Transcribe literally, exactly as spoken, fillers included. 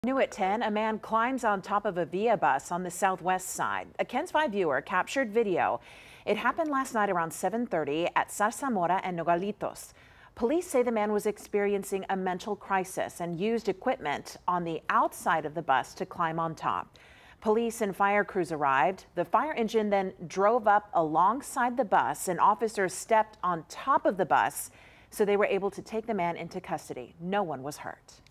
New at ten, a man climbs on top of a Via bus on the southwest side. A KENS five viewer captured video. It happened last night around seven thirty at Zarzamora and Nogalitos. Police say the man was experiencing a mental crisis and used equipment on the outside of the bus to climb on top. Police and fire crews arrived. The fire engine then drove up alongside the bus, and officers stepped on top of the bus, so they were able to take the man into custody. No one was hurt.